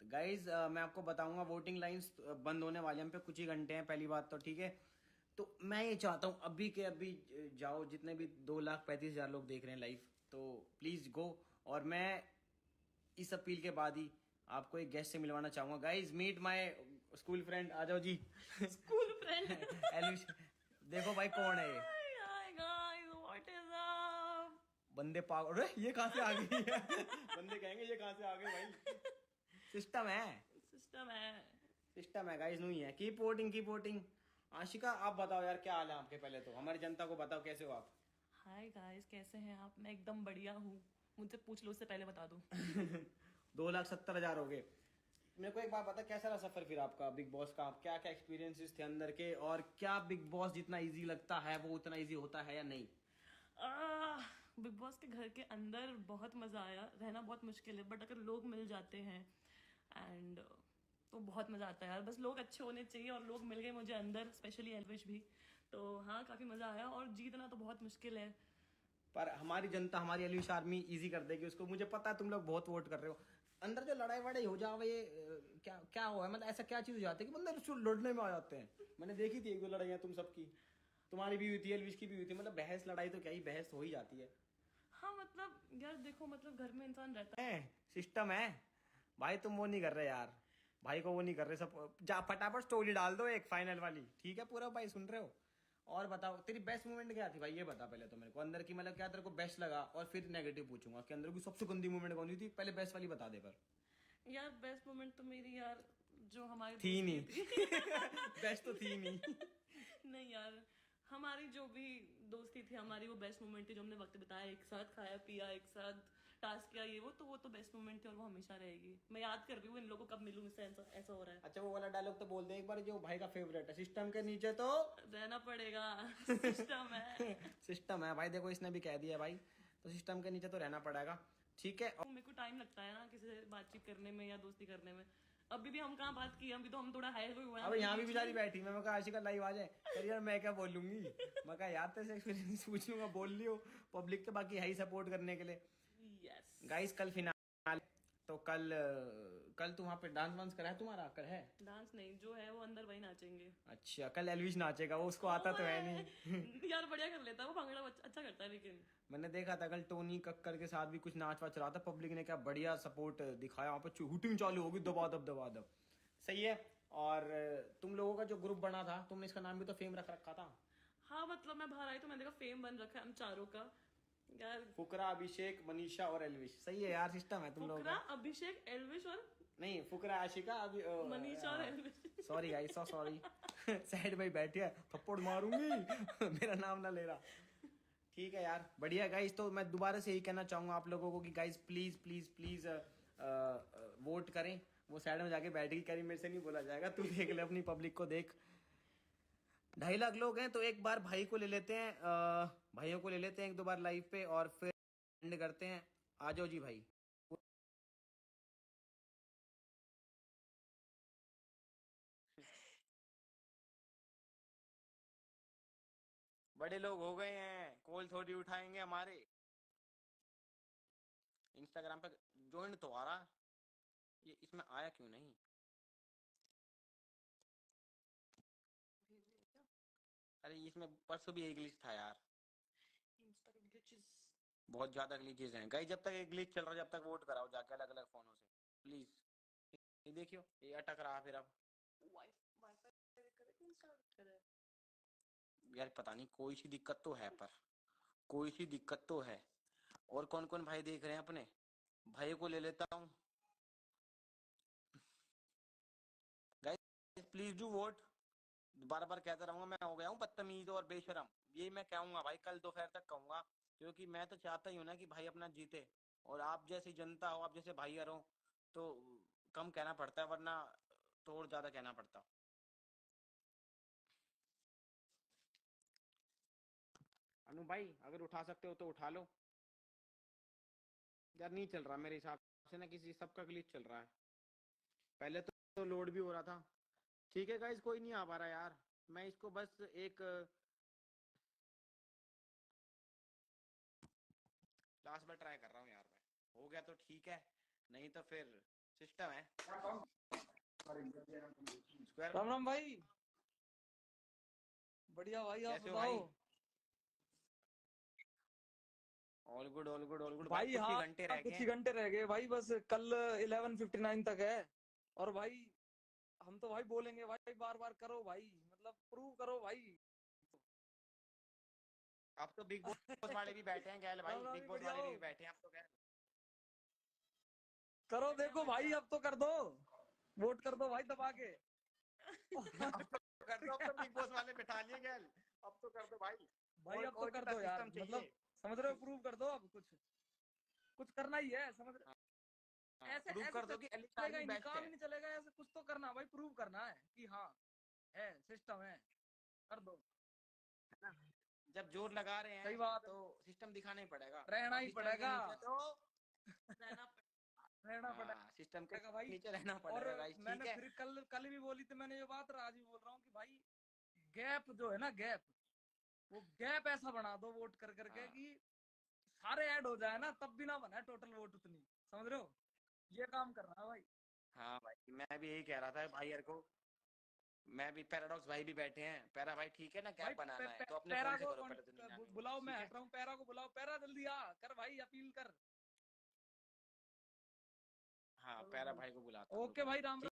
Guys मैं आपको बताऊंगा, वोटिंग लाइंस बंद होने वाले हैं, पे कुछ ही घंटे हैं। पहली बात तो ठीक है, तो मैं ये चाहता हूं अभी के अभी जाओ, जितने भी 2,35,000 लोग देख रहे हैं लाइव, तो प्लीज गो। और मैं इस अपील के बाद ही आपको एक गेस्ट से मिलवाना चाहूंगा। Guys meet my school friend, आ जाओ जी। School friend. एलिश, देखो भाई कौन है ये hi guys, what is up? बंदे। पागल, अरे ये कहाँ से आ गई है? बंदे कहेंगे ये कहाँ से आ गए भाई। सिस्टम है, सिस्टम है। सिस्टम है गाइस, नहीं है। Keep voting, keep voting. Ashika आप बताओ यार, क्या हाल है आपके? पहले तो हमारी जनता को बताओ कैसे हो आप। हाय गाइस, कैसे हैं आप? मैं एकदम बढ़िया हूँ। मुझसे पूछ लो, उससे पहले बता दूं। 2,70,000 हो गए। मेरे को एक बात बता, कैसा रहा सफर फिर आपका बिग बॉस का? क्या क्या एक्सपीरियंसेस थे अंदर के, और क्या बिग बॉस जितना इजी लगता है वो उतना इजी होता है या नहीं? बिग बॉस के घर के अंदर बहुत मजा आया। रहना बहुत मुश्किल है, बट अगर लोग मिल जाते हैं एंड तो बहुत मजा आता है यार। बस लोग अच्छे होने चाहिए, और लोग मिल गए मुझे अंदर, स्पेशली एलविश भी। तो हाँ, काफी मजा आया, और जीतना तो बहुत मुश्किल है। पर हमारी जनता, हमारी एलिश आर्मी इजी कर देगी उसको। मुझे पता है तुम लोग बहुत वोट कर रहे हो। अंदर जो लड़ाई वड़ाई हो जावे, ये क्या क्या हुआ है? मतलब ऐसा क्या चीज हो जाती है कि बंदे उसको लड़ने में आ जाते हैं? मैंने देखी थी एक दो लड़ाइयां तुम सबकी, तुम्हारी भी हुई थी, एलविश की भी हुई थी। मतलब बहस लड़ाई तो क्या ही, बहस हो ही जाती है। हाँ मतलब यार देखो, मतलब घर में इंसान रहता सिस्टम है भाई, तुम वो नहीं कर रहे यार। भाई को वो नहीं कर रहे सब। जा फटाफट स्टोरी डाल दो एक फाइनल वाली, ठीक है? पूरा भाई सुन रहे हो? और बताओ तेरी बेस्ट मोमेंट क्या थी भाई, ये बता पहले तो मेरे को अंदर की। मतलब क्या तेरे को बेस्ट लगा, और फिर नेगेटिव पूछूंगा कि अंदर की सबसे गंदी मोमेंट कौन सी थी। पहले बेस्ट वाली बता दे पर। है। यार बेस्ट मोमेंट तो मेरी यार, जो हमारी थी दोस्ती नहीं। थी। बेस्ट तो थी नहीं। नहीं यार, हमारी जो भी दोस्ती थी हमारी, वो बेस्ट मोमेंट थी। जो हमने वक्त बिताया एक साथ, खाया पिया एक साथ, टास्क किया, ये वो तो बेस्ट मोमेंट थी, और वो हमेशा रहेगी। मैं याद कर रही हूँ इन लोगों को कब मिलूं, इससे ऐसा ऐसा हो रहा है। अच्छा वो वाला डायलॉग तो बोल दे एक बार, जो भाई का फेवरेट है, सिस्टम के नीचे तो रहना पड़ेगा। सिस्टम है। सिस्टम है भाई। देखो इसने भी कह दिया भाई, तो सिस्टम के नीचे तो रहना पड़ेगा, ठीक है। मेरे को टाइम लगता है ना किसी से बातचीत करने में या दोस्ती करने में। अभी भी हम कहाँ बात की, अभी तो हम थोड़ा हाई हुए हैं अब हमारे यहाँ भी बीच बेचारी में। बैठी, मैं कहा आशिका लाइव आ जाए। कह रही यार मैं क्या बोलूंगी। मैं कहा यार तेरे से एक्सपीरियंस पूछ लूंगा, बोल लियो। पब्लिक तो बाकी है ही सपोर्ट करने के लिए। यस। गाइस कल फिनाल, तो कल तो वहां पे डांस वांस करा है तुम्हारा? कल है? डांस नहीं, जो है वो अंदर वही नाचेंगे। अच्छा कल एलविश नाचेगा, वो उसको आता तो है नहीं। ओए यार, बढ़िया कर लेता है वो, भांगड़ा अच्छा करता है लेकिन। मैंने देखा था कल टोनी कक्कर के साथ भी कुछ नाच वाच रहा था। पब्लिक ने क्या बढ़िया सपोर्ट दिखाया वहां पे, हुटिंग चालू होगी दबा दब दबा दब। सही है। और तुम लोगों का जो ग्रुप बना था, तुमने इसका नाम भी तो फेम रख रखा था। हाँ मतलब मैं बाहर आई तो मैंने देखा फेम बन रखा है हम चारों का। यार, फुकरा, अभिषेक, मनीषा और एलविश। सही है यार, सिस्टम है तुम लोगों फुकरा, का। अभिषेक, एल्विश और नहीं फुकरा आशिका अभी, मनीषा और Elvish. Sorry guys, so sorry. Side में बैठी है, थप्पड़ मारूंगी। मेरा नाम ना ले रहा। ठीक है यार, बढ़िया गाइस। तो मैं दोबारा से यही कहना चाहूंगा आप लोगों को कि guys please please please vote करें। वो साइड में जाके बैठ गई, करी मेरे से नहीं बोला जाएगा, तू देख ले अपनी पब्लिक को देख। 2.5 लाख लोग हैं, तो एक बार भाई को ले लेते हैं, भाइयों को ले लेते हैं एक दो बार लाइव पे, और फिर एंड करते हैं। आ जाओ जी भाई। बड़े लोग हो गए हैं, कॉल थोड़ी उठाएंगे हमारे। इंस्टाग्राम पे ज्वाइन तो आ रहा, ये इसमें आया क्यों नहीं? अरे इसमें परसों भी एक ग्लिच था यार। Instagram glitches. बहुत ज्यादा ग्लिचेस हैं गाइस। जब तक एक ग्लिच चल रहा है, जब तक वोट कराओ जाके अलग अलग फोनों से प्लीज। ये देखियो, ये अटक रहा फिर अब। वाईफाई करे कि इंस्टॉल करे? यार पता नहीं, कोई सी दिक्कत तो है, पर कोई सी दिक्कत तो है। और कौन कौन भाई देख रहे हैं अपने? भाई को ले लेता हूँ। Guys please do vote. बार बार कहता रहूंगा, मैं हो गया हूँ बदतमीज और बेशरम। ये मैं कहूंगा भाई, कल दोपहर तक कहूंगा, क्योंकि मैं तो चाहता ही हूँ ना कि भाई अपना जीते। और आप जैसी जनता हो, आप जैसे भाई हो, तो कम कहना पड़ता है, वरना तो और ज्यादा कहना पड़ता। अनु भाई अगर उठा सकते हो तो उठा लो। यार नहीं चल रहा मेरे हिसाब से ना, किसी सबका ग्लिच चल रहा है। पहले तो लोड भी हो रहा था। ठीक है गाइस, कोई नहीं आ पा रहा यार। मैं इसको बस एक लास्ट बार ट्राई कर रहा हूँ यार मैं। हो गया तो ठीक है, नहीं तो फिर सिस्टम है स्क्वायर। राम राम भाई। बढ़िया भाई, आप कैसे हो भाई? बताओ। All good all good all good भाई, भाई कुछ ही हाँ, घंटे रह कुछ गए ही हैं। घंटे रह गए भाई, बस कल 11:59 तक है। और भाई हम तो भाई बोलेंगे भाई, बार बार करो भाई, मतलब प्रूव करो भाई। अब तो बिग बॉस वाले भी बैठे हैं गैल राम भाई, राम बिग जी, बॉस बढ़िया वाले हो। भी बैठे हैं अब तो गैल। करो, बढ़िया देखो भाई, बढ़िया। अब तो कर दो। वोट कर दो भाई दबा के। अब तो कर दो, अब तो बिग बॉस वाले बैठा लिए गैल। अब तो कर दो भाई। भाई अब तो और कर कितना दो यार, सिस्टम मतलब चाहिए? समझ रहे हो, प्रूव कर दो। अब कुछ कुछ करना ही है, समझ रहे। हाँ, ऐसे प्रूव ऐसे कर दो कि एलिस चलेगा आर्मी ही नहीं, बेस्ट काम है। ही नहीं चलेगा ऐसे। कुछ तो करना भाई, प्रूव करना है कि हाँ है, सिस्टम है। कर दो। जब जोर लगा रहे सही हैं बात है। तो सिस्टम दिखाना ही पड़ेगा। रहना और ही सिस्टम के पड़ेगा। नीचे तो रहना रहना हाँ, सिस्टम के पड़ेगा भाई। नीचे रहना और पड़ेगा गाइस, ठीक मैंने है। फिर कल कल भी बोली थी मैंने ये बात, और आज भी बोल रहा हूँ कि भाई गैप जो है ना, गैप, वो गैप ऐसा बना दो वोट कर करके हाँ कि सारे ऐड हो जाए ना, तब भी ना बना टोटल वोट उतनी। समझ रहे हो, ये काम करना है भाई। हाँ भाई, मैं भी यही कह रहा था भाई यार को। मैं भी, पैराडॉक्स भाई भी बैठे हैं। पैरा भाई ठीक है ना, भाई गैप बनाना है तो अपने पैरा फोन से को करो पहले तो 99 वाला, बुलाओ, मैं ठीक है। हट रहा हूँ। पैरा को बुलाओ, पैरा जल्दी आ कर भाई, अपील कर। हाँ, चलो पैरा भाई, भाई को बुलाता हूँ, ओके रुको। भाई, राम राम। ठीक